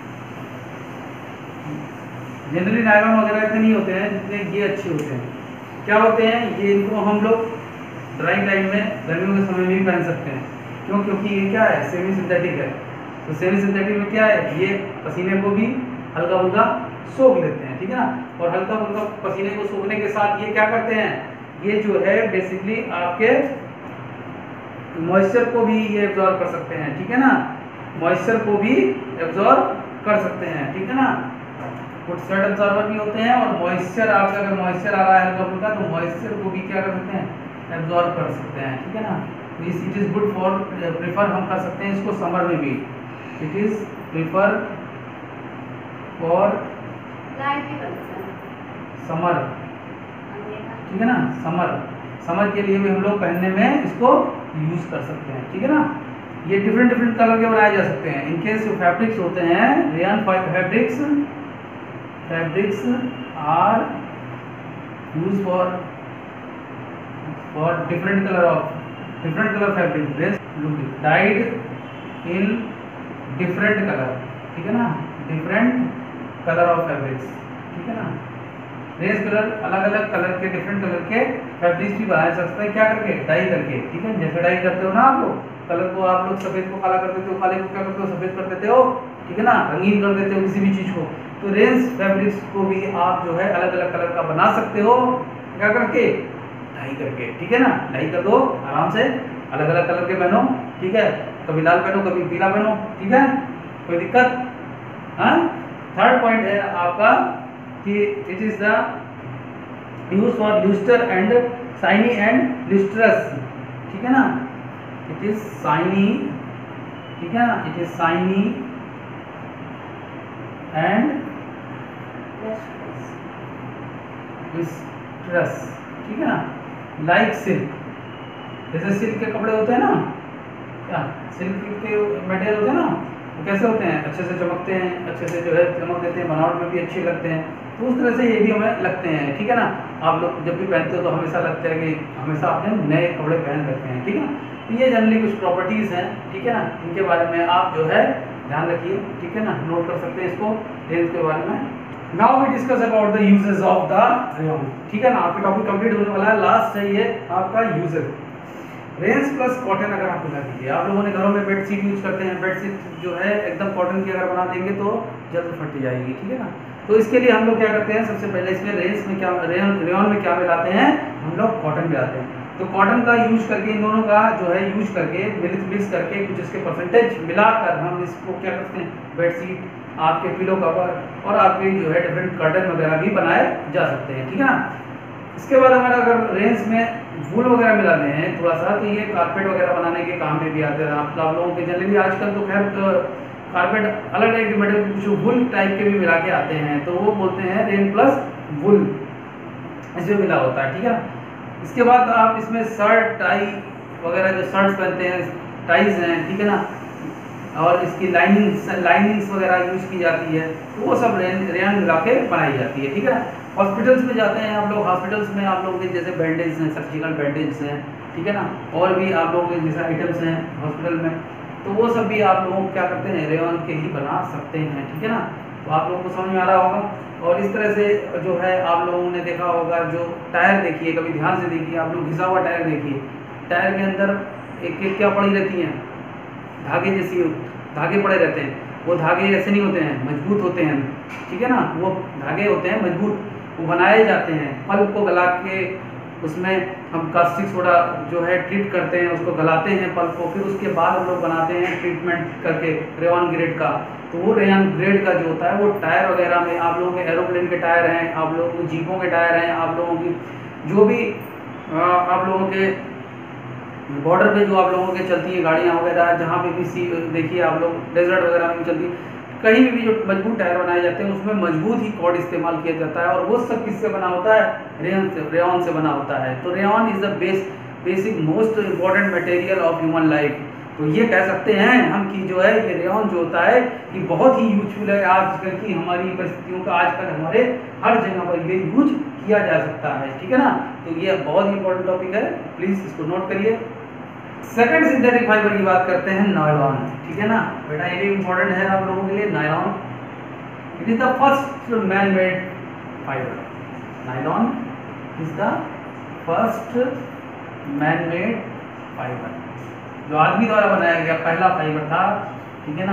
generally nylon वगैरह इतने नहीं होते हैं जितने ये अच्छे होते हैं। क्या होते हैं ये, इनको हम लोग ड्राइंग टाइम में गर्मियों के समय में भी पहन सकते हैं, क्यों, क्योंकि ये क्या है, सेमी सिंथेटिक है। तो सेमी सिंथेटिक में क्या है, ये पसीने को भी हल्का फुल्का सोख लेते हैं, ठीक है ना। और हल्का फुल्का पसीने को सोखने के साथ ये क्या करते हैं, ये जो है बेसिकली आपके मॉइस्चर को भी ये एब्जॉर्ब कर सकते हैं, ठीक है ना, मॉइस्चर को भी एब्जॉर्ब कर सकते हैं, ठीक है ना। गुड स्वेट एब्जॉर्बर भी होते हैं, और मॉइस्चर आपका अगर मॉइस्चर आ रहा है हल्का फुल्का तो मॉइस्चर को भी क्या कर सकते हैं, एब्जॉर्ब कर सकते हैं, ठीक है ना। तो इस it is good for, prefer हम कर सकते हैं इसको समर में भी, it is prefer for summer, ठीक है ना, समर समर के लिए भी हम लोग पहनने में इसको यूज कर सकते हैं, ठीक है ना। ये डिफरेंट डिफरेंट कलर के बनाए जा सकते हैं। इनके जो फैब्रिक्स होते हैं, rayon fabrics fabrics are use for for different colour of different colour fabric dress dyed in different colour, ठीक है ना, डिफरेंट कलर ऑफ फैब्रिक्स, ठीक है ना। रेंज कलर अलग अलग कलर के डिफरेंट कलर के फैब्रिक्स भी बनाया जा सकता है, क्या करके, डाई करके, ठीक है। जैसे डाई करते हो ना आप लोग, कलर को आप लोग सफ़ेद को काला कर देते हो, काले को क्या करते हो, सफ़ेद कर देते हो, ठीक है ना, रंगीन कर देते हो किसी भी चीज़ को। तो रेंज फैब्रिक्स को भी आप जो है अलग अलग कलर का बना सकते हो, क्या करके, डाई करके, ठीक है ना। डाई कर दो आराम से, अलग अलग कलर के पहनो, ठीक है, कभी लाल पहनो कभी पीला पहनो, ठीक है, कोई दिक्कत। हाँ, थर्ड पॉइंट है आपका कि it is the use for lustre and shiny and lustrous, ठीक है ना, इट इज शाइनी, ठीक है ना, it is shiny and lustrous, ठीक है ना, लाइक सिल्क, जैसे सिल्क के कपड़े होते हैं ना, क्या सिल्क के मटेरियल होते हैं ना, वो कैसे होते हैं, अच्छे से चमकते हैं, अच्छे से जो है चमक देते हैं, बनावट में भी अच्छे लगते हैं। तो उस तरह से ये भी हमें लगते हैं, ठीक है ना। आप लोग जब भी पहनते हो तो हमेशा लगता है कि हमेशा आपने नए कपड़े पहन रखे हैं, ठीक है ना। तो ये जनरली कुछ प्रॉपर्टीज़ हैं, ठीक है ना, इनके बारे में आप जो है ध्यान रखिए, ठीक है ना, नोट कर सकते हैं इसको रेंज के बारे में। Now we discuss about the uses of the rayon, ठीक है ना, आपका टॉपिक कंप्लीट होने वाला है, लास्ट है ये आपका यूजेस। रेंज प्लस कॉटन अगर आप बना दीजिए, आप लोगों ने घरों में बेडशीट यूज करते हैं, बेडशीट जो है एकदम कॉटन की अगर बना देंगे तो जल्द फट जाएगी, ठीक है ना। तो इसके लिए हम लोग क्या करते हैं, सबसे पहले इसमें रेंज में क्या, रेयन रेयॉन में क्या मिलाते हैं, हम लोग कॉटन मिलाते हैं। तो कॉटन का यूज करके, इन दोनों का जो है यूज करके मिक्स मिक्स करके कुछ इसके परसेंटेज मिलाकर हम इसको क्या करते हैं, बेडशीट, आपके पिलो कवर और आपके जो है डिफरेंट कर्टन वगैरह भी बनाए जा सकते हैं, ठीक है ना। इसके बाद हमारा अगर रेंज में वूल वगैरह मिलाते हैं थोड़ा सा, तो ये कारपेट वगैरह बनाने के काम में भी आते हैं। आप आप लोगों के जनरली आजकल तो खैर कारपेट अलग टाइप के मटेरियल कुछ वुल टाइप के भी मिला के आते हैं, तो वो बोलते हैं रेन प्लस वुल, इसमें मिला होता है, ठीक है। इसके बाद आप इसमें शर्ट टाई वगैरह जो शर्ट्स पहनते हैं, टाइज हैं, ठीक है ना, और इसकी लाइनिंग्स लाइनिंग्स वगैरह यूज की जाती है, तो वो सब रेन रेयन मिला के बनाई जाती है, ठीक है। हॉस्पिटल्स में जाते हैं आप लोग, हॉस्पिटल्स में आप लोगों के जैसे बैंडेज हैं, सर्जिकल बैंडेज हैं, ठीक है ना, और भी आप लोगों के जैसे आइटम्स हैं हॉस्पिटल में, तो वो सब भी आप लोग क्या करते हैं, रेयन के ही बना सकते हैं, ठीक है ना। तो आप लोगों को समझ में आ रहा होगा। और इस तरह से जो है आप लोगों ने देखा होगा, जो टायर देखिए, कभी ध्यान से देखिए, आप लोग घिसा हुआ टायर देखिए, टायर के अंदर एक एक क्या पड़ी रहती हैं, धागे जैसी धागे पड़े रहते हैं। वो धागे ऐसे नहीं होते हैं, मजबूत होते हैं, ठीक है ना, वो धागे होते हैं मजबूत, वो बनाए जाते हैं। पल्प को गला के उसमें हम कास्टिक सोडा जो है ट्रीट करते हैं, उसको गलाते हैं पल्प को, फिर उसके बाद हम लोग बनाते हैं ट्रीटमेंट करके रेयॉन ग्रेड का। तो वो रेयॉन ग्रेड का जो होता है वो टायर वगैरह में, आप लोगों के एरोप्लेन के टायर हैं, आप लोगों के जीपों के टायर हैं, आप लोगों की जो भी आ, आप लोगों के बॉर्डर पे जो आप लोगों के चलती हैं गाड़ियाँ वगैरह, जहाँ पे भी सी देखिए आप लोग डेजर्ट वगैरह में भी चलती है, कहीं भी, भी जो मजबूत टायर बनाए जाते हैं उसमें मजबूत ही कॉर्ड इस्तेमाल किया जाता है, और वो सब किससे बना होता है, रेयॉन से रेयॉन से बना होता है। तो rayon is the base basic most important material of human life. तो ये कह सकते हैं हम कि जो है ये रेयॉन जो होता है ये बहुत ही यूजफुल है आजकल की हमारी परिस्थितियों का, आजकल हमारे हर जगह पर ये यूज किया जा सकता है, ठीक है ना। तो ये बहुत ही इंपॉर्टेंट टॉपिक है, प्लीज़ इसको नोट करिए। सेकंड सिंथेटिक फाइबर की बात करते हैं, नायलॉन, ठीक है ना बेटा, ये भी इंपॉर्टेंट है आप लोगों के लिए। Nylon it is the first man made fibre, nylon is the first man made fibre, जो आदमी द्वारा बनाया गया पहला फाइबर था, ठीक है ना,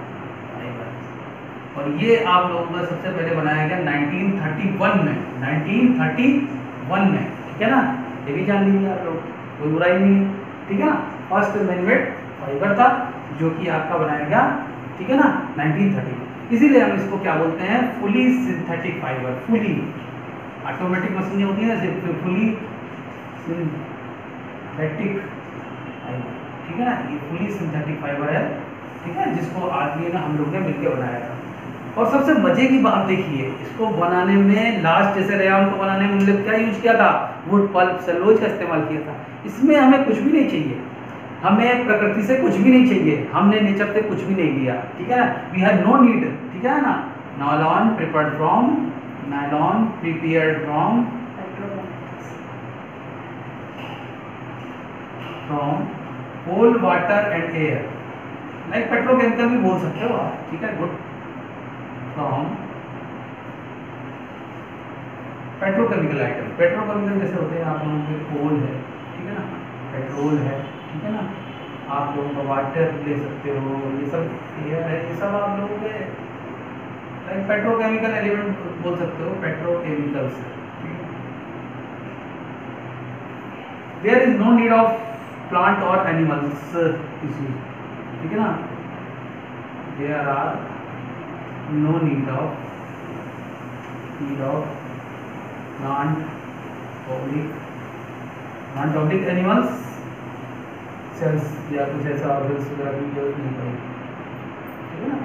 फाइबर। और ये आप लोगों का सबसे पहले बनाया गया नाइनटीन थर्टी वन में, नाइनटीन थर्टी वन में, ठीक है ना, ये भी जान लीजिए आप लोग, कोई बुराई नहीं है, ठीक है ना। फर्स्ट मैन मेड फाइबर था जो कि आपका बनाया गया, ठीक है ना, नाइनटीन थर्टी। इसीलिए हम इसको क्या बोलते हैं, fully synthetic fibre. Fully automatic मशीनें होती है ना, फुली सिंथेटिक फाइबर, ठीक है ना, ये फुली सिंथेटिक फाइबर है, ठीक है, जिसको आदमी ने हम लोग ने मिलकर बनाया था। और सबसे मजे की बात देखिए, इसको बनाने में लास्ट जैसे रेयॉन को बनाने में हम लोग क्या यूज किया था, वुड पल्प सेलुलोज का इस्तेमाल किया था। इसमें हमें कुछ भी नहीं चाहिए, हमें प्रकृति से कुछ भी नहीं चाहिए, हमने नेचर से कुछ भी नहीं लिया, ठीक है ना, वी हैव नो नीड, ठीक है ना। Nylon prepared from nylon prepared from from coal water and air, like petrochemical भी बोल सकते हो आप, ठीक है, good, from petrochemical item, petrochemical जैसे होते हैं आप लोगों के कोल है, ठीक है ना, पेट्रोल है, ठीक है ना, आप लोगों का वाटर ले सकते हो, ये सब एयर है, ये सब आप लोगों के लाइक पेट्रोकेमिकल एलिमेंट बोल सकते हो, पेट्रोकेमिकल्स, ठीक है। There is no need of plant और एनिमल्स टिश्यू, ठीक है ना, there are no need of need of plant public plant public animals cells या कुछ ऐसा ऑर्गन्स वगैरह की जरूरत नहीं पड़ी, ठीक है ना,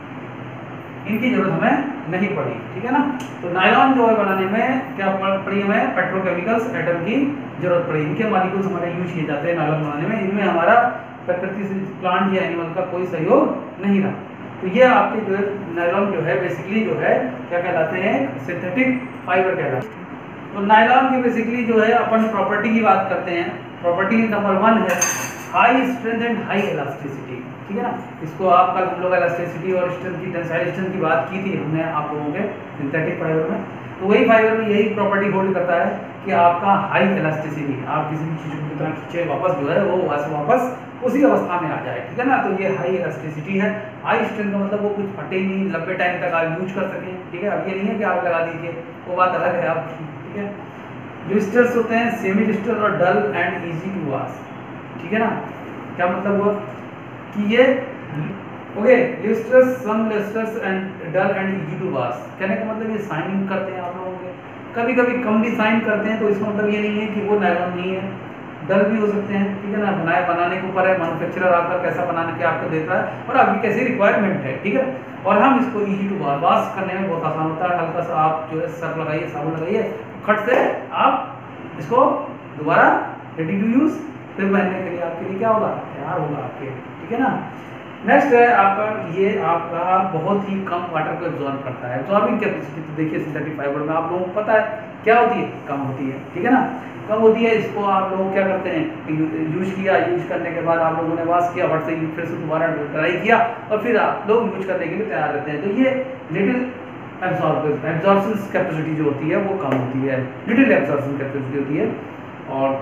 इनकी जरूरत हमें नहीं पड़ी, ठीक है ना। तो नायलॉन जो है बनाने में क्या पड़ी हमें, पेट्रोकेमिकल्स एटम की जरूरत पड़ी, इनके मॉलिक्यूल्स हमारे यूज किए जाते हैं नायलॉन बनाने में, इनमें हमारा प्रकृति से प्लांट या एनिमल का कोई सहयोग नहीं रहा। तो ये आपके जो है नायलॉन जो है बेसिकली जो है क्या कहलाते हैं, सिंथेटिक फाइबर कहलाते हैं। तो नायलॉन की बेसिकली जो है अपन प्रॉपर्टी की बात करते हैं, प्रॉपर्टी नंबर वन है high strength and high elasticity, ठीक है ना। इसको आप कल हम लोग इलास्टिसिटी और स्ट्रेंथ की टेंसाइल स्ट्रेंथ की बात की थी हमने आप लोगों के सिंथेटिक फाइबर में, तो वही फाइबर में यही प्रॉपर्टी होल्ड करता है कि आपका हाई इलास्टिसिटी, आप किसी भी चीज़ की तरह खींचे वापस जो है वो वैसे वापस उसी अवस्था में आ जाए, ठीक है ना। तो ये हाई इलास्टिसिटी है। हाई स्ट्रेंथ का मतलब वो कुछ फटे ही नहीं, लंबे टाइम तक आप यूज कर सकें, ठीक है। अब ये नहीं है कि आप लगा दीजिए, वो बात अलग है आप, ठीक है। लिस्टर्स होते हैं सेमी लिस्टर और dull and easy to wash, ठीक है ना। क्या मतलब हुआ कि ये okay lustres some lustres and dull and easy to wash, कहने का मतलब ये साइनिंग करते हैं आप लोगों के, कभी कभी कम भी साइन करते हैं, तो इसका मतलब ये नहीं है कि वो नायलॉन नहीं है, डल भी हो सकते हैं, ठीक है ना। बनाए बनाने के ऊपर है, मैन्युफैक्चरर आपका कैसा बनाने के आपको देता है और आपकी कैसी रिक्वायरमेंट है, ठीक है। और हम इसको इजी टू वॉश वॉश करने में बहुत आसान होता है, हल्का सा आप जो है सर्फ लगाइए, साबुन लगाइए, खट से आप इसको दोबारा रेडी टू यूज फिर पहनने के लिए आपके लिए क्या होगा, तैयार होगा आपके, ठीक है ना। नेक्स्ट है आपका ये आपका बहुत ही कम वाटर को एब्जॉर्ब करता है। एब्जॉर्बिंग कैपेसिटी तो देखिए सिंथेटिक फाइबर में आप लोगों को पता है क्या होती है, कम होती है, ठीक है ना, कम होती है। इसको आप लोग क्या करते हैं, यूज किया, यूज करने के बाद आप लोगों ने वॉश किया, वट से फिर से दोबारा ड्राई किया और फिर आप लोग यूज करने के लिए तैयार रहते हैं। तो ये लिटिल एब्जॉर्ब एब्जॉर्प्शन कैपेसिटी जो होती है वो कम होती है, लिटिल एब्जॉर्प्शन कैपेसिटी होती है। और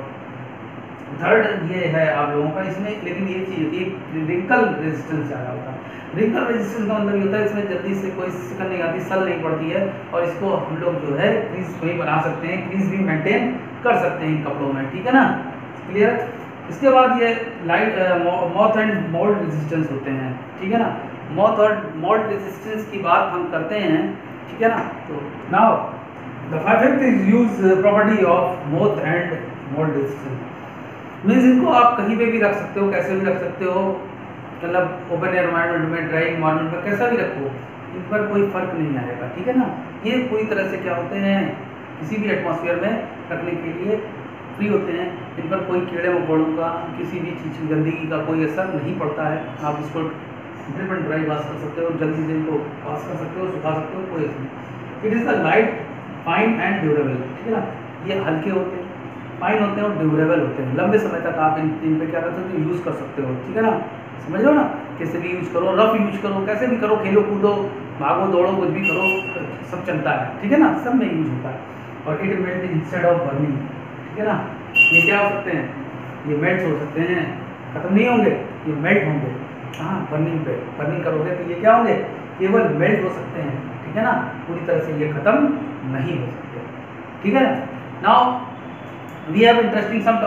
थर्ड ये है आप लोगों का इसमें, लेकिन ये चीज़ होती है रिंकल रेजिस्टेंस ज़्यादा होता है। रिंकल रेजिस्टेंस का मतलब ये होता है इसमें जल्दी से कोई शिकन नहीं आती, सल नहीं पड़ती है, और इसको हम लोग जो है क्रीज को ही बना सकते हैं, क्रीज भी मेंटेन कर सकते हैं इन कपड़ों में, ठीक है ना, क्लियर। इसके बाद ये light moth and mould resistance होते हैं, ठीक है ना। मॉथ और मोल्ड रेजिस्टेंस की बात हम करते हैं, ठीक है ना। तो now the fifth is use property of moth and mould resistance, means इनको आप कहीं पे भी रख सकते हो, कैसे भी रख सकते हो, मतलब ओपन एनवायरनमेंट में, ड्राई एनवायरनमेंट में, कैसा भी रखो, इन पर कोई फर्क नहीं आएगा, ठीक है ना। ये पूरी तरह से क्या होते हैं, किसी भी एटमॉस्फेयर में रखने के लिए फ्री होते हैं, इन पर कोई कीड़े मकोड़ों का, किसी भी चीज़ की गंदगी का कोई असर नहीं पड़ता है। आप इसको ड्रिप एंड ड्राई वॉश कर सकते हो, जल्दी से इनको वॉश कर सकते हो, सुखा सकते हो, कोई असर नहीं। It is the light fine and durable, ठीक है ना। ये हल्के होते हैं, फाइन होते हैं और ड्यूरेबल होते हैं, लंबे समय तक आप इन इन पे क्या कर सकते हो, यूज़ कर सकते हो, ठीक है ना। समझ लो ना, कैसे भी यूज करो, रफ यूज करो, कैसे भी करो, खेलो कूदो, भागो दौड़ो, कुछ भी करो, सब चलता है, ठीक है ना, सब में यूज होता है। और it melt instead of burning, ठीक है ना। ये क्या हो सकते हैं, ये मेल्ट हो सकते हैं, खत्म नहीं होंगे, ये मेल्ट होंगे, हाँ बर्निंग पे बर्निंग करोगे तो ये क्या होंगे, केवल मेल्ट हो सकते हैं, ठीक है ना, पूरी तरह से ये खत्म नहीं हो सकते, ठीक है। Now we have interesting some,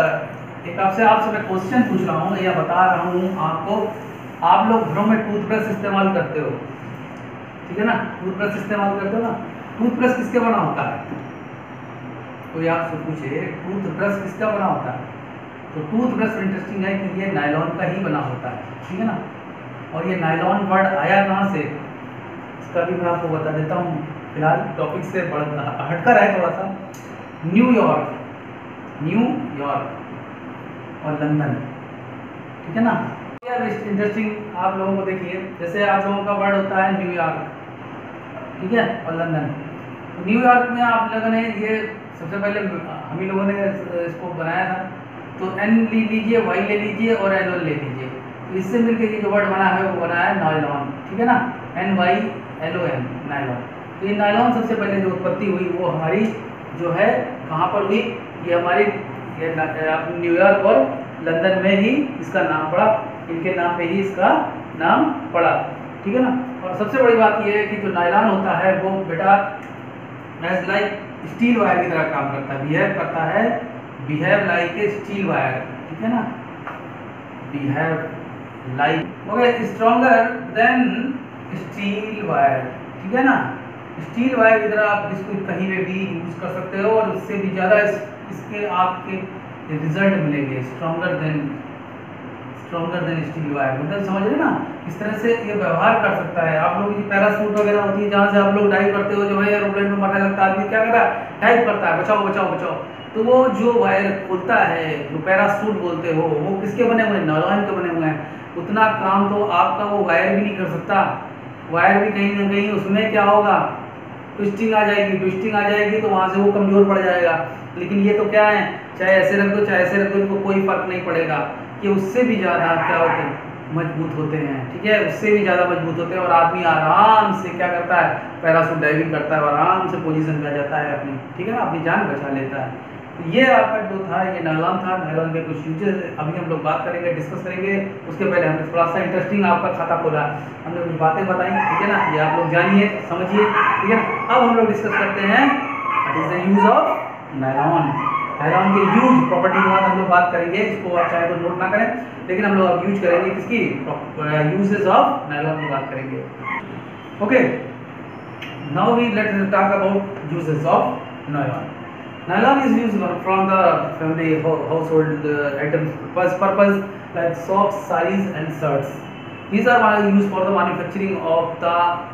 एक आपसे आपसे मैं क्वेश्चन पूछ रहा हूँ या बता रहा हूँ आपको, आप लोग घरों में टूथब्रश इस्तेमाल करते हो, ठीक है ना, टूथब्रश इस्तेमाल करते हो ना, टूथब्रश किसके बना होता है, कोई आपसे पूछे टूथब्रश किसका बना होता है, तो टूथब्रश इंटरेस्टिंग है कि ये नायलॉन का ही बना होता है, ठीक है ना। और ये नायलॉन वर्ड आया कहाँ से, इसका भी मैं आपको बता देता हूँ, फिलहाल टॉपिक से बढ़ हटकर है थोड़ा सा। न्यूयॉर्क, न्यूयॉर्क और लंदन, ठीक है ना। यार इंटरेस्टिंग आप लोगों को देखिए, जैसे आप लोगों का वर्ड होता है न्यूयॉर्क, ठीक है, और लंदन। न्यूयॉर्क में आप लोगों ने ये सबसे पहले हम ही लोगों ने इसको बनाया था, तो एन ले लीजिए, वाई ले लीजिए और एन ओ ले लीजिए, तो इससे मिलकर ये जो वर्ड बना है वो बना है नायलॉन, ठीक है ना, N Y L O N nylon. तो ये नायलॉन सबसे पहले जो उत्पत्ति हुई वो हमारी जो है कहाँ पर हुई, ये हमारी ये न्यूयॉर्क और लंदन में ही इसका नाम पड़ा, इनके नाम पे ही इसका नाम पड़ा, ठीक है ना। और सबसे बड़ी बात यह है कि जो नायलॉन होता है वो बेटा एज लाइक स्टील वायर की तरह काम करता है, बिहेव करता है, behave like a steel wire, ठीक है ना, behave like okay stronger than steel wire, ठीक है ना। स्टील वायर की तरह आप इसको कहीं पे भी यूज कर सकते हो और उससे भी ज़्यादा इस, इसके आपके रिजल्ट मिलेंगे, stronger than stronger than steel wire, मतलब समझ रहे ना, इस तरह से ये व्यवहार कर सकता है। आप लोगों की पैराशूट वगैरह होती है जहाँ से आप लोग डाइव करते हो, जो है एरोप्लेन में मरने लगता है आदमी क्या करता है, डाइव करता है, बचाओ बचाओ बचाओ, तो वो जो वायर खुलता है जो पैराशूट बोलते हो वो किसके बने हुए हैं, नायलॉन के बने हुए हैं। उतना काम तो आपका वो वायर भी नहीं कर सकता, वायर भी कहीं ना कहीं उसमें क्या होगा, ट्विस्टिंग आ जाएगी, ट्विस्टिंग आ जाएगी तो वहाँ से वो कमज़ोर पड़ जाएगा। लेकिन ये तो क्या है, चाहे ऐसे रख दो चाहे ऐसे रख दो, इनको कोई फर्क नहीं पड़ेगा, कि उससे भी ज़्यादा क्या होते हैं, मजबूत होते हैं, ठीक है, उससे भी ज़्यादा मजबूत होते हैं। और आदमी आराम से क्या करता है, पैराशूट डाइविंग करता है और आराम से पोजीशन में आ जाता है अपनी, ठीक है ना, अपनी जान बचा लेता है। तो ये आपका जो था ये नायलॉन था, नायलॉन के कुछ यूजेस अभी हम लोग बात करेंगे, डिस्कस करेंगे। उसके पहले हमने थोड़ा सा इंटरेस्टिंग आपका खाता खोला, हमने कुछ बातें बताई, ठीक है ना, ये आप लोग जानिए समझिए, ठीक है। अब हम लोग डिस्कस करते हैं what is the use of nylon, nylon के यूज प्रॉपर्टी के बाद हम लोग बात करेंगे, इसको आप चाहे तो नोट ना करें, लेकिन हम लोग अब यूज करेंगे किसकी, यूजेस ऑफ नायलॉन की बात करेंगे। Okay, now we let's talk about uses of nylon. Nylon is used from the family household uh, items purpose like socks, saris and shirts. These are used for the manufacturing of the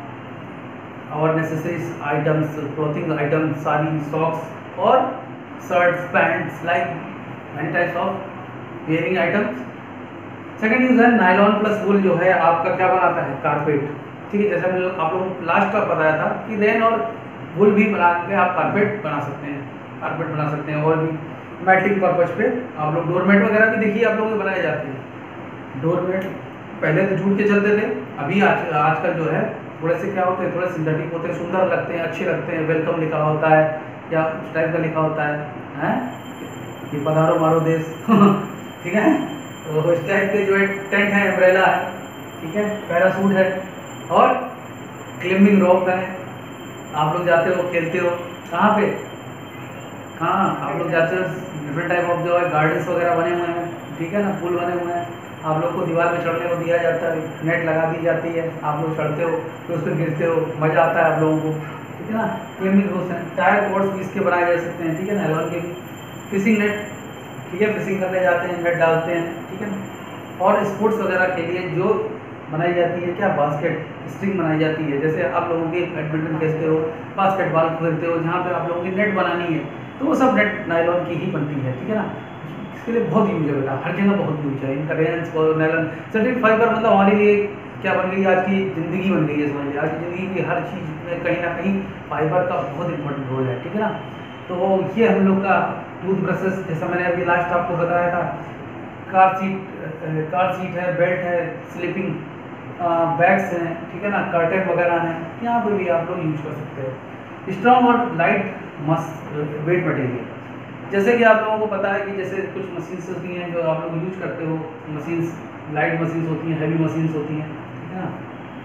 our necessary items, clothing items, sari, socks or shirts, pants, like many types of wearing items. Second use है nylon plus wool, जो है आपका क्या बनाता है, carpet, ठीक है। जैसे हम लोग आप लोग लास्ट का बताया था कि रेन और वुल भी बना के आप कारपेट बना सकते हैं, कारपेट बना सकते हैं। और भी मैटिंग पर्पज पे आप लोग डोरमेट वगैरह भी देखिए आप लोगों के बनाए जाते हैं। डोरमेट पहले तो जूट के चलते थे, अभी आज आजकल जो है थोड़े से क्या होते हैं, थोड़े सिंथेटिक होते हैं, सुंदर लगते हैं, अच्छे लगते हैं, वेलकम लिखा होता है या उस टाइप का लिखा होता है, हैं कि पधारो मारो देश ठीक है, तो इस टाइप के जो है टेंट है, अम्ब्रेला है, ठीक है, पैरासूट है और क्लाइंबिंग रॉक है। आप लोग जाते हो खेलते हो कहाँ पे, हाँ आप लोग जाते हो डिफरेंट टाइप ऑफ जो है गार्डन्स वगैरह बने हुए हैं, ठीक है ना, पुल बने हुए हैं, आप लोग को दीवार पे चढ़ने को दिया जाता है, नेट लगा दी जाती है, आप लोग चढ़ते हो फिर उस पर गिरते हो, मज़ा आता है आप लोगों को, ठीक है ना। क्लाइंबिंग रोड्स हैं, टायर कोड्स भी इसके बनाए जा सकते हैं, ठीक है ना, नायलॉन के भी। फिशिंग नेट, ठीक है, फिशिंग करने जाते हैं, नेट डालते हैं, ठीक है ना। और स्पोर्ट्स वगैरह के लिए जो बनाई जाती है क्या, बास्केट स्ट्रिंग बनाई जाती है, जैसे आप लोगों की बैडमिंटन खेलते हो, बास्केटबॉल खेलते हो, जहाँ पे आप लोगों की नेट बनानी है तो वो सब नेट नायलॉन की ही बनती है, ठीक है ना। इसके लिए बहुत यूज है बेटा, हर जगह बहुत यूज है इनका, रेंस और नायलॉन सर्टिफाइड फाइबर, मतलब हमारे लिए क्या बन गई, आज की ज़िंदगी बन गई है, समझ लीजिए आज की ज़िंदगी की हर चीज़ में कहीं ना कहीं फाइबर का बहुत इंपॉर्टेंट रोल है, ठीक है ना। तो ये हम लोग का टूथ ब्रशेस, जैसा मैंने अभी लास्ट आपको बताया था, कार सीट कार सीट है, बेल्ट है, स्लीपिंग बैग्स हैं, ठीक है ना, कर्टेन वगैरह हैं, यहाँ पे भी आप लोग यूज कर सकते हो। स्ट्रॉन्ग और लाइट मस्त वेट मटेरियल, जैसे कि आप लोगों को पता है कि जैसे कुछ मशीन्स होती हैं जो आप लोग यूज करते हो, मशीन्स लाइट मशीन्स होती हैं, हैवी मशीन्स होती हैं, ठीक है ना,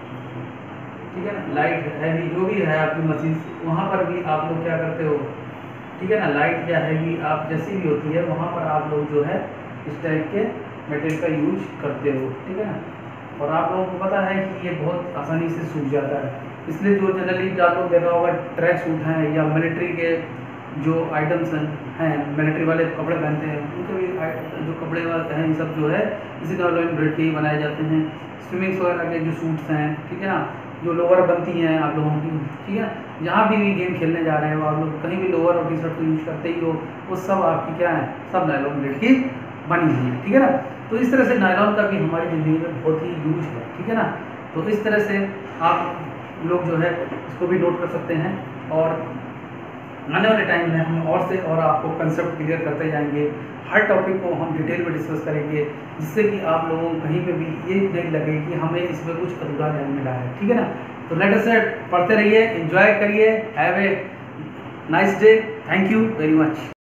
ठीक है ना, लाइट हैवी जो भी है आपकी मशीन्स, वहाँ पर भी आप लोग क्या करते हो, ठीक है ना, लाइट या हैवी आप जैसी भी होती है वहाँ पर आप लोग जो है इस टाइप के मटेरियल का यूज करते हो, ठीक है ना। और आप लोगों को पता है कि ये बहुत आसानी से सूख जाता है, इसलिए जो जनरली आप लोग देखा होगा ट्रैक सूट हैं या मिलिट्री के जो आइटम्स हैं, मिलिट्री वाले कपड़े पहनते हैं, उनके भी जो कपड़े हैं ये सब जो है इसी नायलॉन ब्रेड के ही बनाए जाते हैं। स्विमिंग्स वगैरह के जो सूट्स हैं, ठीक है ना, जो लोअर बनती हैं आप लोगों की, ठीक है, जहाँ भी गेम खेलने जा रहे हो आप लोग कहीं भी लोअर और टी शर्ट को यूज करते ही हो, वो सब आपकी क्या है, सब नायलॉन ब्रेड की बनी हुई है, ठीक है ना। तो इस तरह से नायलॉन का भी हमारी ज़िंदगी में बहुत ही यूज है, ठीक है ना। तो इस तरह से आप लोग जो है इसको भी नोट कर सकते हैं और आने वाले टाइम में हम और से और आपको कंसेप्ट क्लियर करते जाएंगे, हर टॉपिक को हम डिटेल में डिस्कस करेंगे, जिससे कि आप लोगों को कहीं पे भी ये नहीं लगे कि हमें इसमें कुछ अधूरा ज्ञान मिला है, ठीक है ना। तो लेट अस से पढ़ते रहिए, एंजॉय करिए, have a nice day, thank you very much.